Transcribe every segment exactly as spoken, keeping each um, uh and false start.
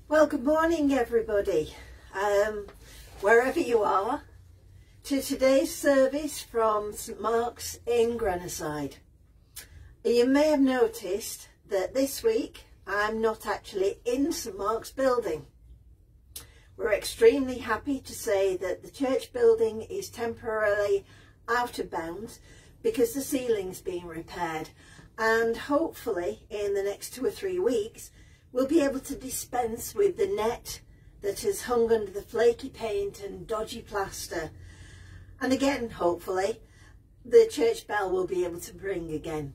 Well, good morning everybody, um, wherever you are, to today's service from St Mark's in Grenoside. You may have noticed that this week I'm not actually in St Mark's building. We're extremely happy to say that the church building is temporarily out of bounds because the ceiling's being repaired, and hopefully in the next two or three weeks we'll be able to dispense with the net that has hung under the flaky paint and dodgy plaster. And again, hopefully, the church bell will be able to ring again.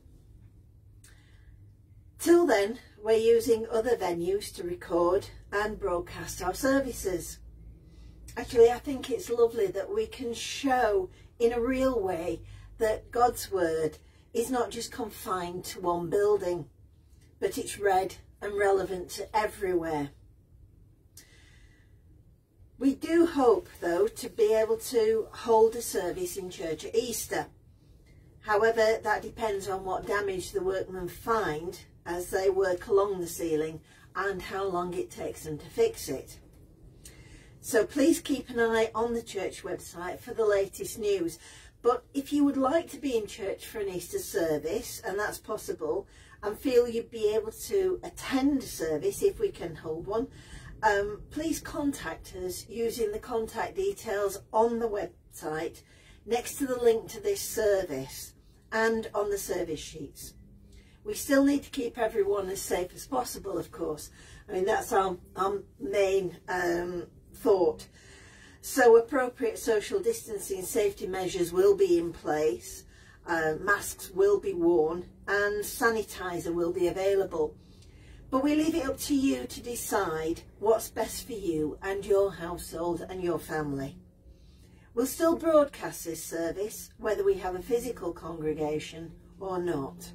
Till then, we're using other venues to record and broadcast our services. Actually, I think it's lovely that we can show in a real way that God's word is not just confined to one building, but it's read and relevant to everywhere. We do hope, though, to be able to hold a service in church at Easter. However, that depends on what damage the workmen find as they work along the ceiling and how long it takes them to fix it. So please keep an eye on the church website for the latest news. But if you would like to be in church for an Easter service, and that's possible, and feel you'd be able to attend a service if we can hold one, um, please contact us using the contact details on the website next to the link to this service and on the service sheets. We still need to keep everyone as safe as possible, of course. I mean, that's our, our main um, thought. So appropriate social distancing safety measures will be in place. Uh, masks will be worn and sanitizer will be available, but we leave it up to you to decide what's best for you and your household and your family. We'll still broadcast this service whether we have a physical congregation or not.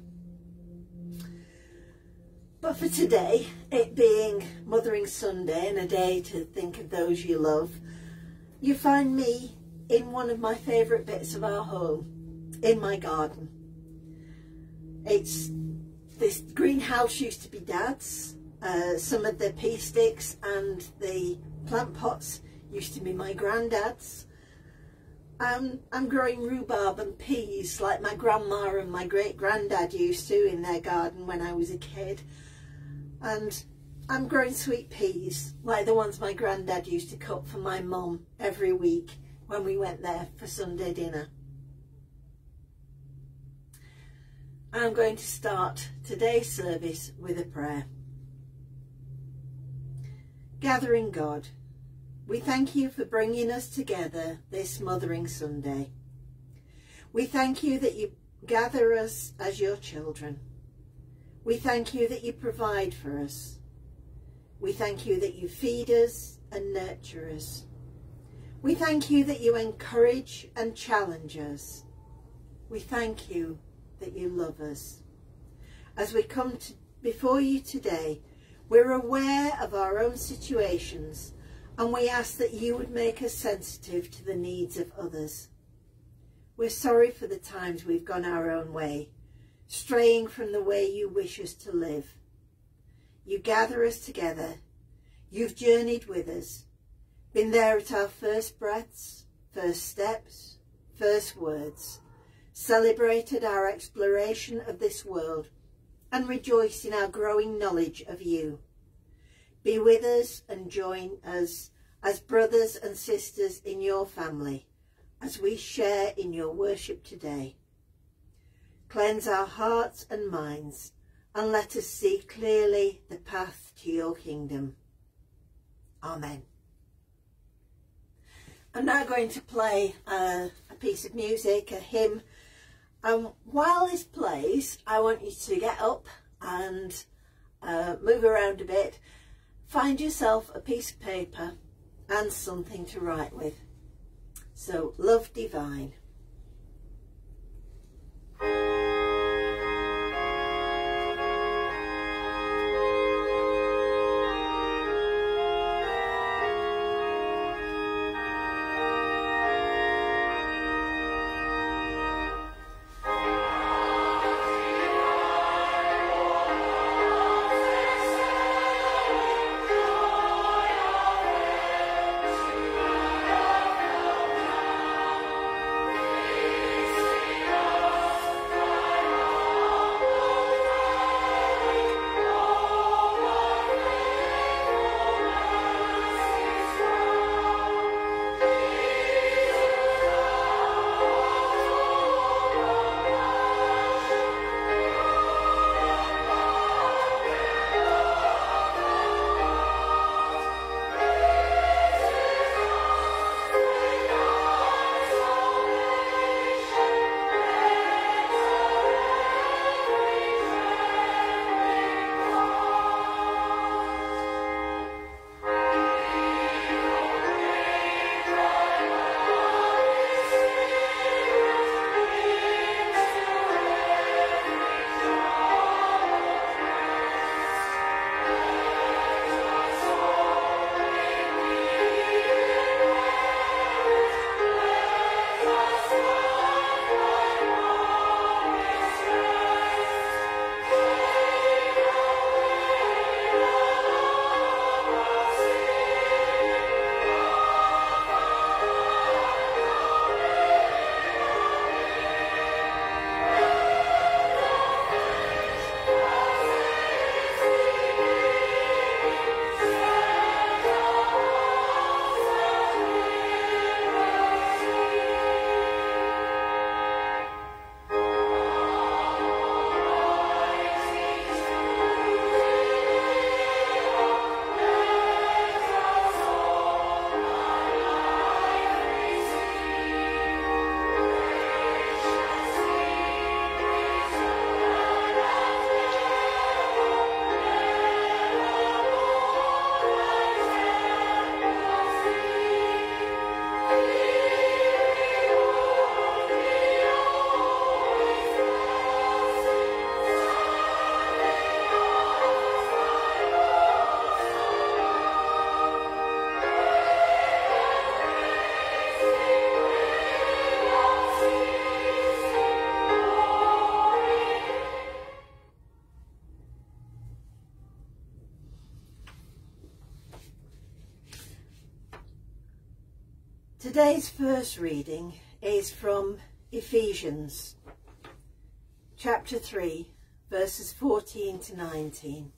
But for today, it being Mothering Sunday and a day to think of those you love, you find me in one of my favourite bits of our home, in my garden. It's this greenhouse used to be Dad's. Uh, some of the pea sticks and the plant pots used to be my granddad's. Um, I'm growing rhubarb and peas like my grandma and my great granddad used to in their garden when I was a kid. And I'm growing sweet peas like the ones my granddad used to cut for my mum every week when we went there for Sunday dinner. I'm going to start today's service with a prayer. Gathering God, we thank you for bringing us together this Mothering Sunday. We thank you that you gather us as your children. We thank you that you provide for us. We thank you that you feed us and nurture us. We thank you that you encourage and challenge us. We thank you that you love us. As we come to, before you today, we're aware of our own situations, and we ask that you would make us sensitive to the needs of others. We're sorry for the times we've gone our own way, straying from the way you wish us to live. You gather us together. You've journeyed with us, been there at our first breaths, first steps, first words, celebrated our exploration of this world, and rejoiced in our growing knowledge of you. Be with us and join us as brothers and sisters in your family as we share in your worship today. Cleanse our hearts and minds and let us see clearly the path to your kingdom. Amen. I'm now going to play uh, a piece of music, a hymn. Um, while this plays, I want you to get up and uh, move around a bit. Find yourself a piece of paper and something to write with. So, Love Divine. Oh, Today's first reading is from Ephesians chapter three, verses fourteen to nineteen.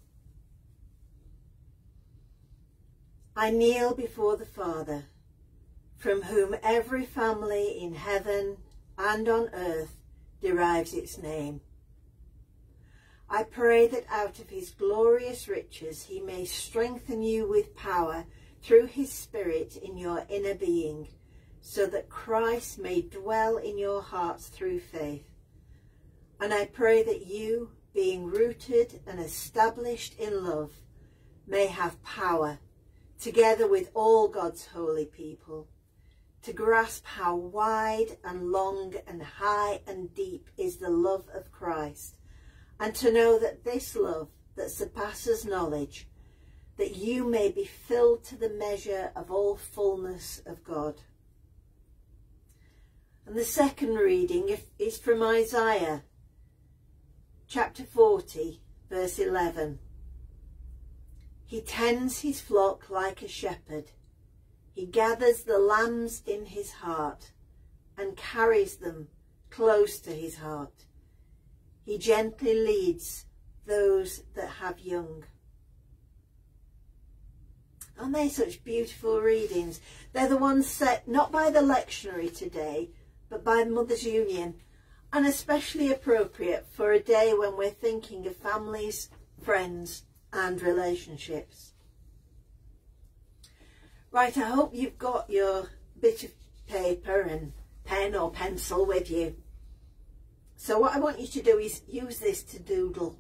I kneel before the Father, from whom every family in heaven and on earth derives its name. I pray that out of his glorious riches he may strengthen you with power through his Spirit in your inner being, so that Christ may dwell in your hearts through faith. And I pray that you, being rooted and established in love, may have power, together with all God's holy people, to grasp how wide and long and high and deep is the love of Christ, and to know that this love that surpasses knowledge, that you may be filled to the measure of all fullness of God. And the second reading is from Isaiah chapter forty, verse eleven. He tends his flock like a shepherd. He gathers the lambs in his heart and carries them close to his heart. He gently leads those that have young. Aren't they such beautiful readings? They're the ones set not by the lectionary today, but by Mothers Union, and especially appropriate for a day when we're thinking of families, friends and relationships. Right, I hope you've got your bit of paper and pen or pencil with you. So what I want you to do is use this to doodle.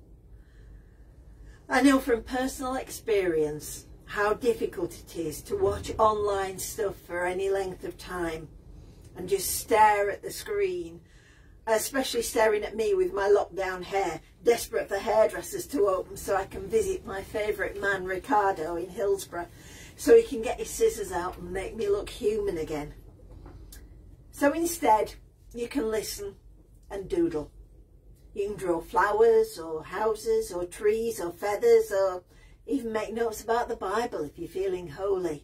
I know from personal experience how difficult it is to watch online stuff for any length of time and just stare at the screen, especially staring at me with my lockdown hair, desperate for hairdressers to open so I can visit my favourite man Ricardo in Hillsborough so he can get his scissors out and make me look human again. So instead you can listen and doodle. You can draw flowers or houses or trees or feathers, or even make notes about the Bible if you're feeling holy.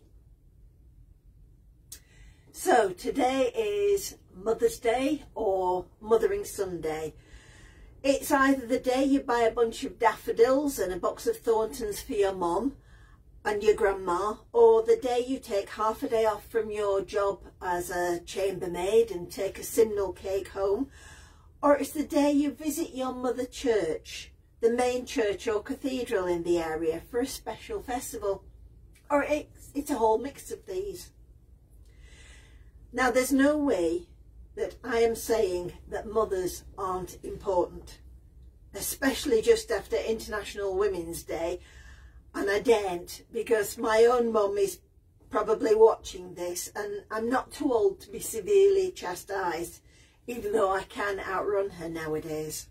So today is Mother's Day or Mothering Sunday. It's either the day you buy a bunch of daffodils and a box of Thorntons for your mum and your grandma, or the day you take half a day off from your job as a chambermaid and take a simnel cake home, or it's the day you visit your mother church, the main church or cathedral in the area, for a special festival, or it's, it's a whole mix of these. Now, there's no way that I am saying that mothers aren't important, especially just after International Women's Day, and I daren't, because my own mum is probably watching this and I'm not too old to be severely chastised, even though I can outrun her nowadays.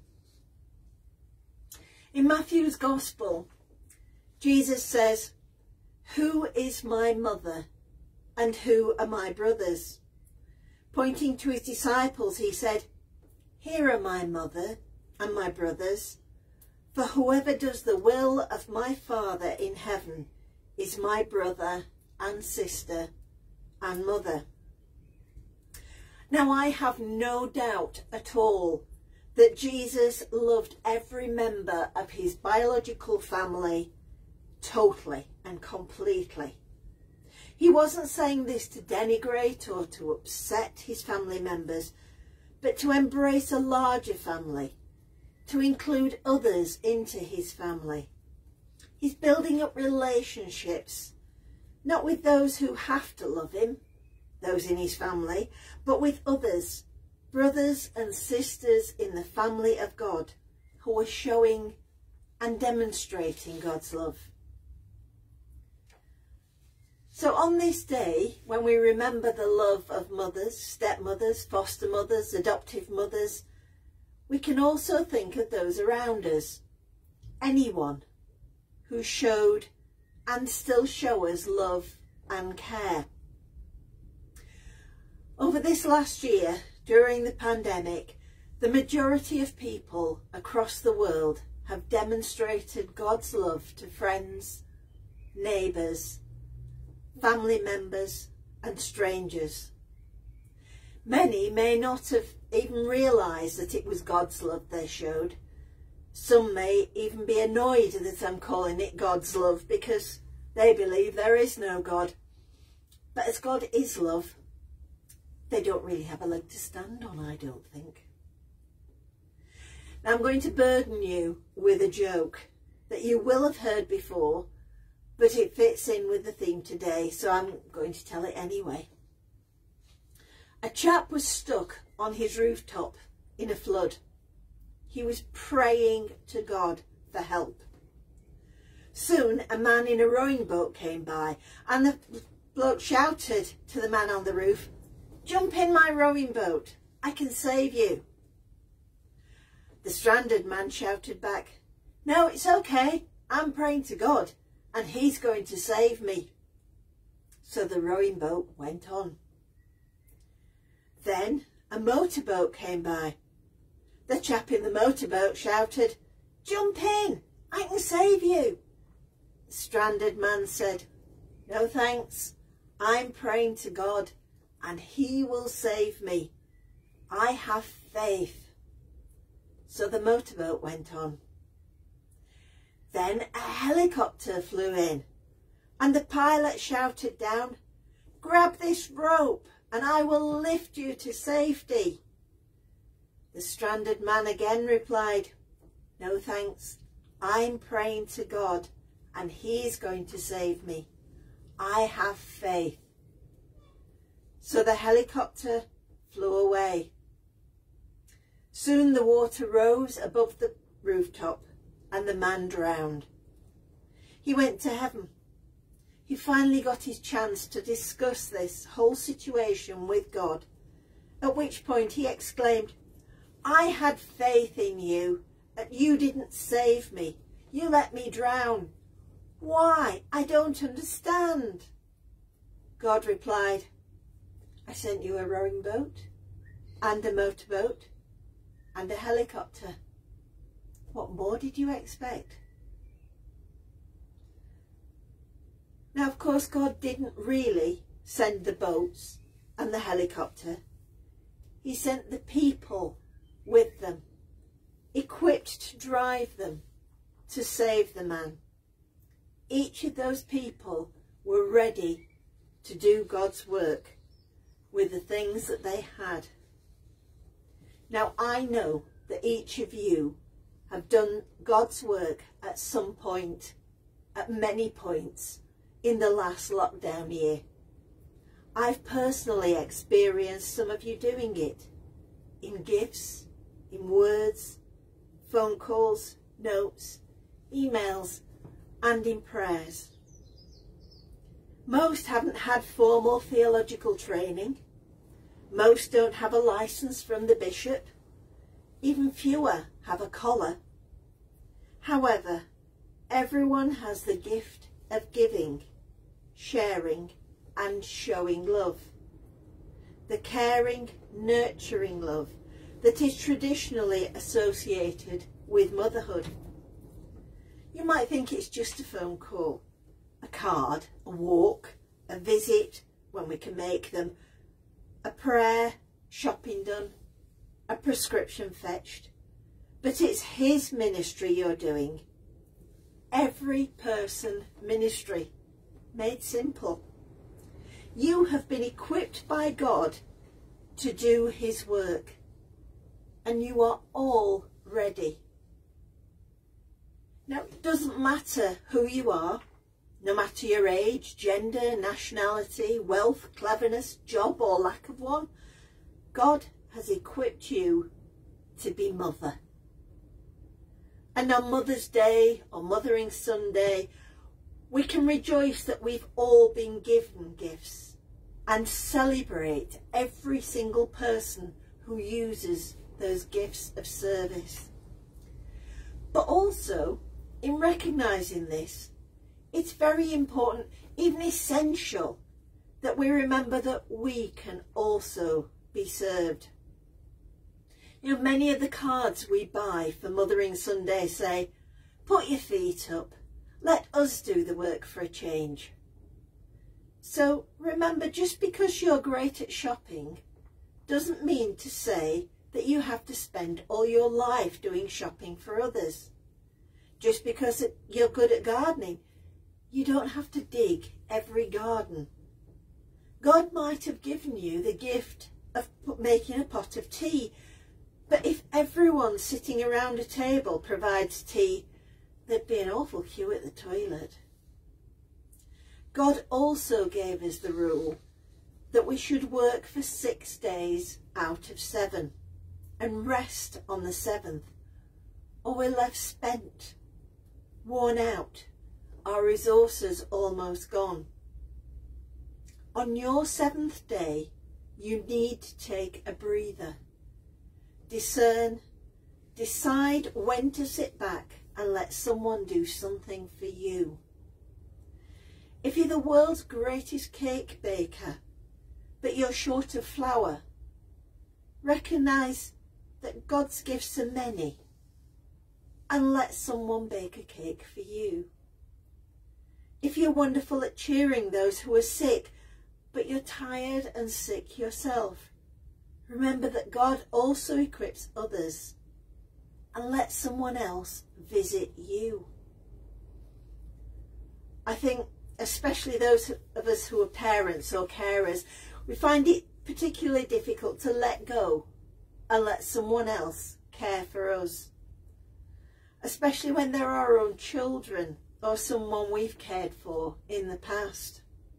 In Matthew's Gospel, Jesus says, "Who is my mother and who are my brothers?" Pointing to his disciples, he said, "Here are my mother and my brothers, for whoever does the will of my Father in heaven is my brother and sister and mother." Now, I have no doubt at all that Jesus loved every member of his biological family totally and completely. He wasn't saying this to denigrate or to upset his family members, but to embrace a larger family, to include others into his family. He's building up relationships, not with those who have to love him, those in his family, but with others, brothers and sisters in the family of God, who are showing and demonstrating God's love. So on this day, when we remember the love of mothers, stepmothers, foster mothers, adoptive mothers, we can also think of those around us, anyone who showed and still show us love and care. Over this last year, during the pandemic, the majority of people across the world have demonstrated God's love to friends, neighbours, family members and strangers Many may not have even realised that it was God's love they showed. Some may even be annoyed that I'm calling it God's love because they believe there is no God. But as God is love, they don't really have a leg to stand on, I don't think. Now I'm going to burden you with a joke that you will have heard before, but it fits in with the theme today, so I'm going to tell it anyway. A chap was stuck on his rooftop in a flood. He was praying to God for help. Soon a man in a rowing boat came by, and the bloke shouted to the man on the roof, "Jump in my rowing boat, I can save you." The stranded man shouted back, "No, it's okay, I'm praying to God and he's going to save me." So the rowing boat went on. Then a motorboat came by. The chap in the motorboat shouted, "Jump in, I can save you." The stranded man said, "No thanks, I'm praying to God and he will save me. I have faith." So the motorboat went on. Then a helicopter flew in and the pilot shouted down, "Grab this rope and I will lift you to safety." The stranded man again replied, "No thanks, I'm praying to God and he's going to save me. I have faith." So the helicopter flew away. Soon the water rose above the rooftop and the man drowned. He went to heaven. He finally got his chance to discuss this whole situation with God, at which point he exclaimed, "I had faith in you, and you didn't save me. You let me drown. Why? I don't understand." God replied, "I sent you a rowing boat and a motorboat and a helicopter. What more did you expect?" Now, of course, God didn't really send the boats and the helicopter. He sent the people with them, equipped to drive them, to save the man. Each of those people were ready to do God's work with the things that they had. Now, I know that each of you have done God's work at some point, at many points, in the last lockdown year. I've personally experienced some of you doing it in gifts, in words, phone calls, notes, emails, and in prayers. Most haven't had formal theological training. Most don't have a license from the bishop. Even fewer have a collar. However, everyone has the gift of giving, sharing and showing love. The caring, nurturing love that is traditionally associated with motherhood. You might think it's just a phone call, a card, a walk, a visit when we can make them, a prayer, shopping done, a prescription fetched. But it's his ministry you're doing. Every person ministry, made simple. You have been equipped by God to do his work, and you are all ready. Now, it doesn't matter who you are, no matter your age, gender, nationality, wealth, cleverness, job or lack of one. God has equipped you to be mother. And on Mother's Day or Mothering Sunday, we can rejoice that we've all been given gifts and celebrate every single person who uses those gifts of service. But also, in recognising this, it's very important, even essential, that we remember that we can also be served. You know, many of the cards we buy for Mothering Sunday say, "Put your feet up, let us do the work for a change." So remember, just because you're great at shopping doesn't mean to say that you have to spend all your life doing shopping for others. Just because you're good at gardening, you don't have to dig every garden. God might have given you the gift of making a pot of tea, but if everyone sitting around a table provides tea, there'd be an awful queue at the toilet. God also gave us the rule that we should work for six days out of seven and rest on the seventh, or we're left spent, worn out, our resources almost gone. On your seventh day, you need to take a breather. Discern, decide when to sit back and let someone do something for you. If you're the world's greatest cake baker, but you're short of flour, recognise that God's gifts are many and let someone bake a cake for you. If you're wonderful at cheering those who are sick, but you're tired and sick yourself, remember that God also equips others and let someone else visit you. I think especially those of us who are parents or carers, we find it particularly difficult to let go and let someone else care for us, especially when they're our own children or someone we've cared for in the past.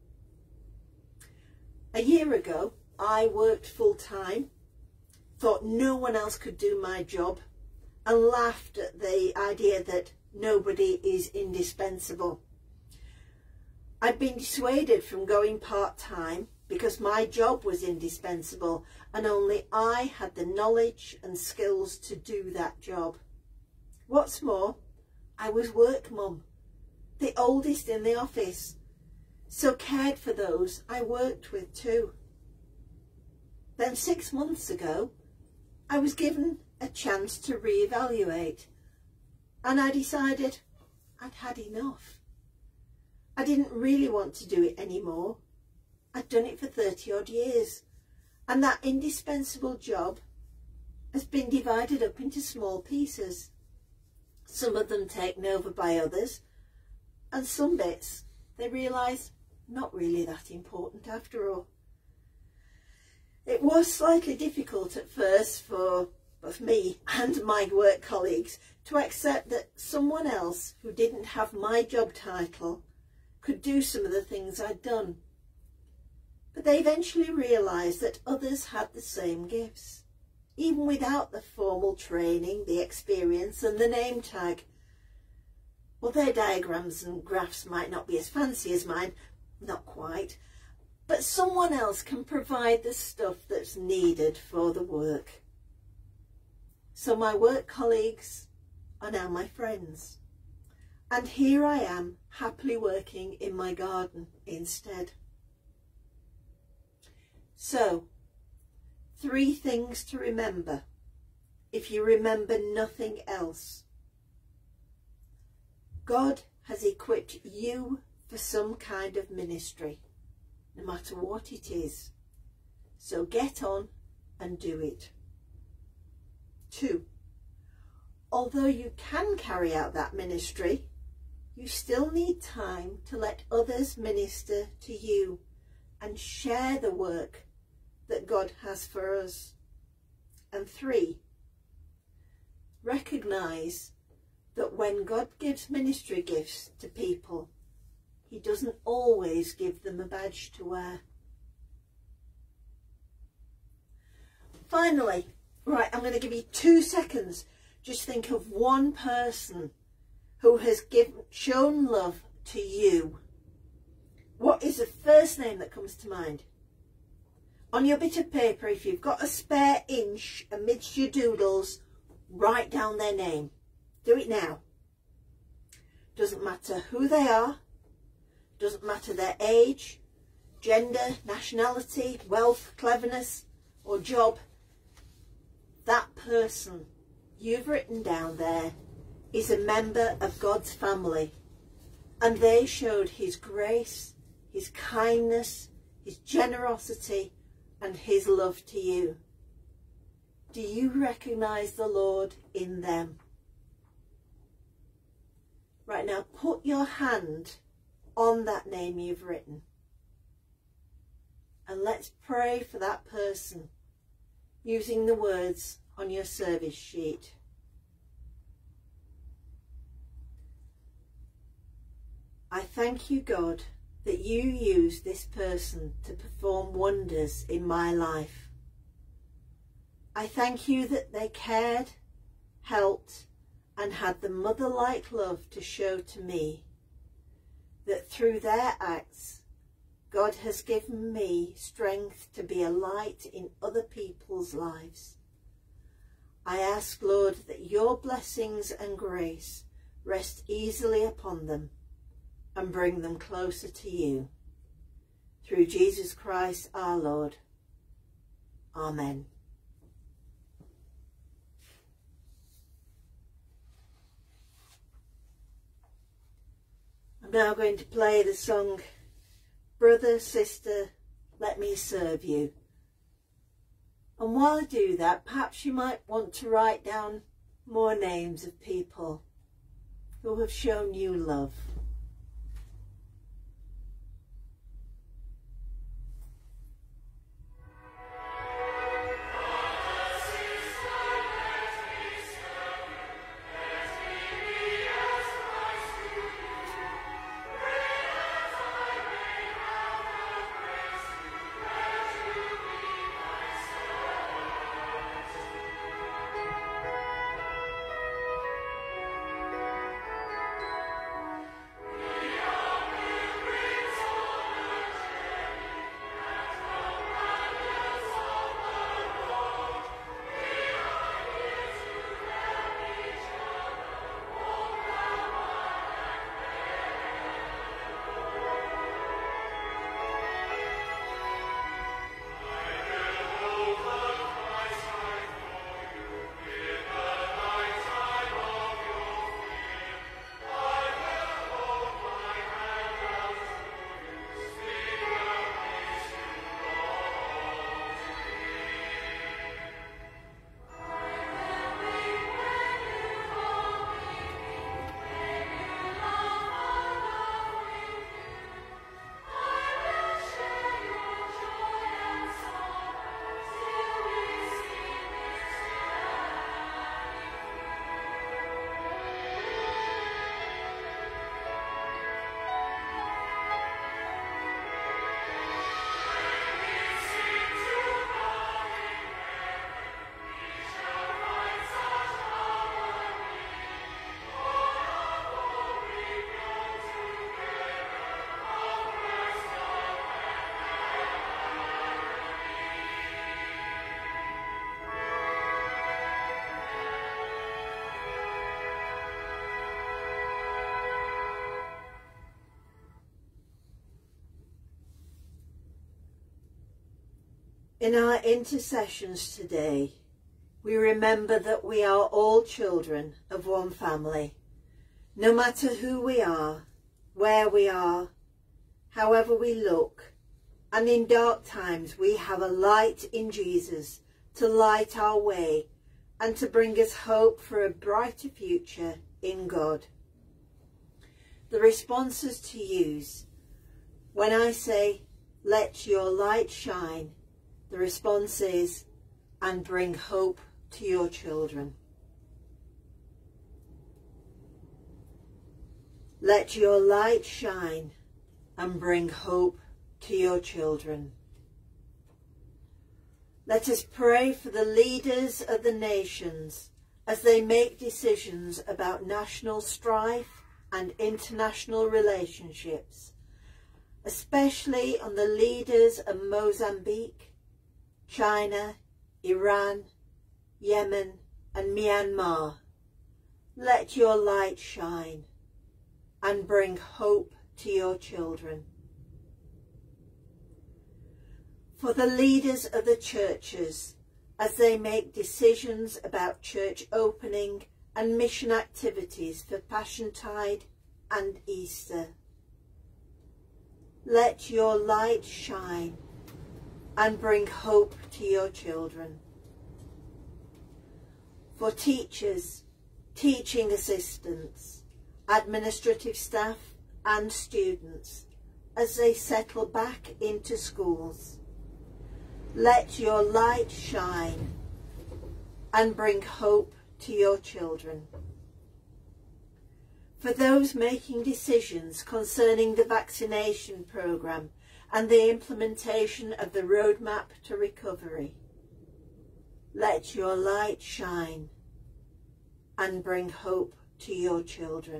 A year ago, I worked full-time, thought no one else could do my job, and laughed at the idea that nobody is indispensable. I'd been dissuaded from going part-time because my job was indispensable and only I had the knowledge and skills to do that job. What's more, I was work mum, the oldest in the office, so cared for those I worked with too. Then six months ago, I was given a chance to reevaluate, and I decided I'd had enough. I didn't really want to do it anymore. I'd done it for thirty odd years, and that indispensable job has been divided up into small pieces. Some of them taken over by others, and some bits they realise not really that important after all. It was slightly difficult at first for both me and my work colleagues to accept that someone else who didn't have my job title could do some of the things I'd done. But they eventually realised that others had the same gifts, even without the formal training, the experience and the name tag. Well, their diagrams and graphs might not be as fancy as mine, not quite, but someone else can provide the stuff that's needed for the work. So my work colleagues are now my friends, and here I am happily working in my garden instead. So, three things to remember if you remember nothing else. God has equipped you for some kind of ministry, no matter what it is. So get on and do it. Two, although you can carry out that ministry, you still need time to let others minister to you and share the work that God has for us. And three, recognise that when God gives ministry gifts to people, he doesn't always give them a badge to wear. Finally, right, I'm going to give you two seconds. Just think of one person who has given, shown love to you. What is the first name that comes to mind? On your bit of paper, if you've got a spare inch amidst your doodles, write down their name. Do it now. Doesn't matter who they are. Doesn't matter their age, gender, nationality, wealth, cleverness or job. That person you've written down there is a member of God's family, and they showed his grace, his kindness, his generosity and his love to you? Do you recognise the Lord in them? Right now, put your hand on that name you've written. And let's pray for that person using the words on your service sheet. I thank you, God, that you use this person to perform wonders in my life. I thank you that they cared, helped, and had the mother-like love to show to me, that through their acts, God has given me strength to be a light in other people's lives. I ask, Lord, that your blessings and grace rest easily upon them and bring them closer to you. Through Jesus Christ our Lord. Amen. I'm now going to play the song, Brother, Sister, Let Me Serve You. And while I do that, perhaps you might want to write down more names of people who have shown you love. In our intercessions today, we remember that we are all children of one family. No matter who we are, where we are, however we look, and in dark times we have a light in Jesus to light our way and to bring us hope for a brighter future in God. The responses to use when I say, let your light shine, the response is, and bring hope to your children. Let your light shine and bring hope to your children. Let us pray for the leaders of the nations as they make decisions about national strife and international relationships, especially on the leaders of Mozambique, China, Iran, Yemen and Myanmar. Let your light shine and bring hope to your children. For the leaders of the churches as they make decisions about church opening and mission activities for Passiontide and Easter. Let your light shine and bring hope to your children. For teachers, teaching assistants, administrative staff and students as they settle back into schools, let your light shine and bring hope to your children. For those making decisions concerning the vaccination programme and the implementation of the roadmap to recovery, let your light shine and bring hope to your children.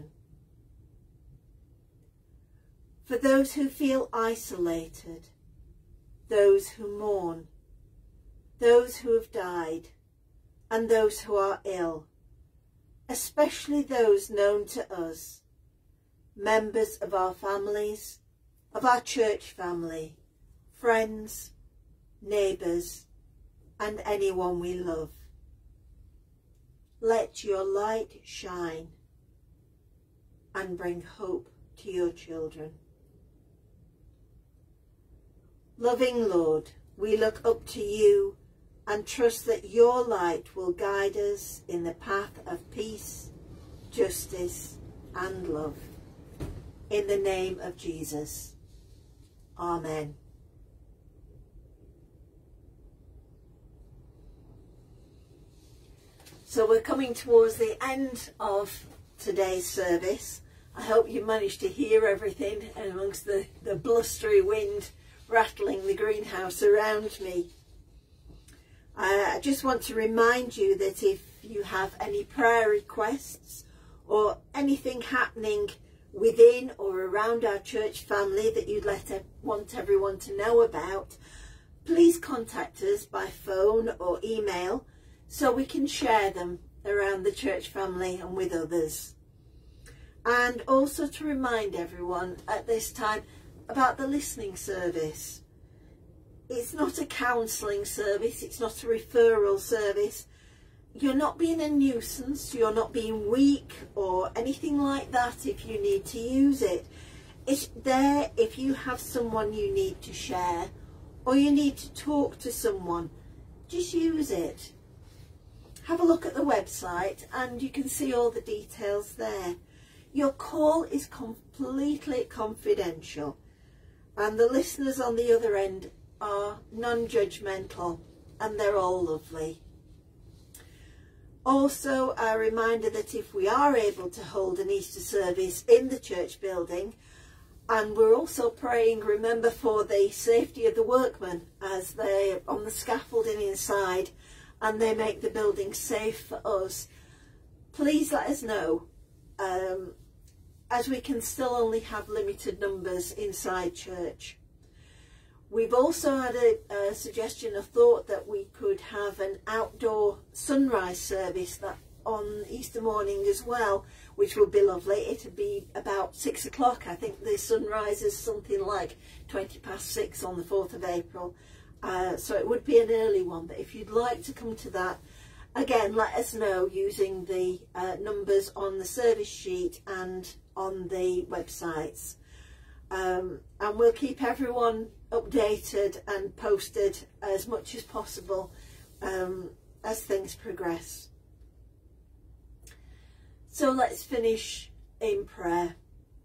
For those who feel isolated, those who mourn, those who have died, and those who are ill, especially those known to us, members of our families, of our church family, friends, neighbours, and anyone we love. Let your light shine and bring hope to your children. Loving Lord, we look up to you and trust that your light will guide us in the path of peace, justice and love. In the name of Jesus. Amen. So we're coming towards the end of today's service. I hope you managed to hear everything amongst the, the blustery wind rattling the greenhouse around me. I just want to remind you that if you have any prayer requests or anything happening within or around our church family that you'd let want everyone to know about, please contact us by phone or email so we can share them around the church family and with others. And also to remind everyone at this time about the listening service. It's not a counselling service, it's not a referral service. You're not being a nuisance, you're not being weak or anything like that if you need to use it. It's there if you have someone you need to share or you need to talk to someone. Just use it. Have a look at the website and you can see all the details there. Your call is completely confidential and the listeners on the other end are non-judgmental and they're all lovely. Also, a reminder that if we are able to hold an Easter service in the church building, and we're also praying, remember, for the safety of the workmen as they're on the scaffolding inside and they make the building safe for us, please let us know, um, as we can still only have limited numbers inside church. We've also had a, a suggestion, a thought that we could have an outdoor sunrise service that on Easter morning as well, which would be lovely. It'd be about six o'clock. I think the sunrise is something like twenty past six on the fourth of April. Uh, so it would be an early one, but if you'd like to come to that, again, let us know using the uh, numbers on the service sheet and on the websites. Um, and we'll keep everyone updated and posted as much as possible um, as things progress. So let's finish in prayer.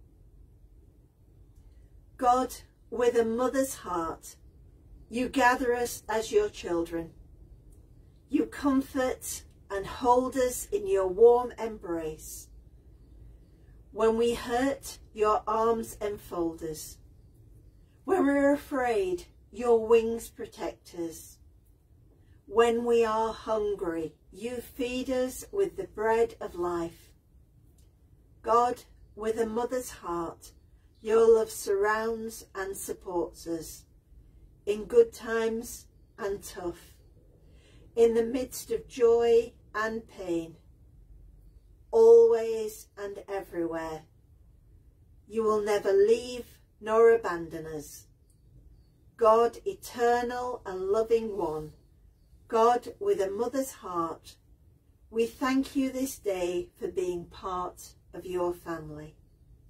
God, with a mother's heart, you gather us as your children. You comfort and hold us in your warm embrace. When we hurt, your arms enfold us. When we're afraid, your wings protect us. When we are hungry, you feed us with the bread of life. God, with a mother's heart, your love surrounds and supports us, in good times and tough, in the midst of joy and pain, always and everywhere. You will never leave nor abandon us. God, eternal and loving one, God with a mother's heart, we thank you this day for being part of your family.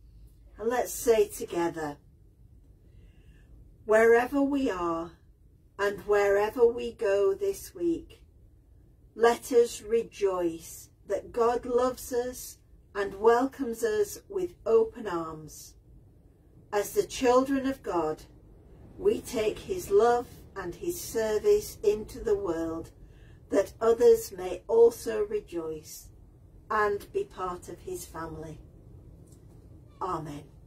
And let's say together, wherever we are and wherever we go this week, let us rejoice that God loves us and welcomes us with open arms. As the children of God, we take his love and his service into the world, that others may also rejoice and be part of his family. Amen.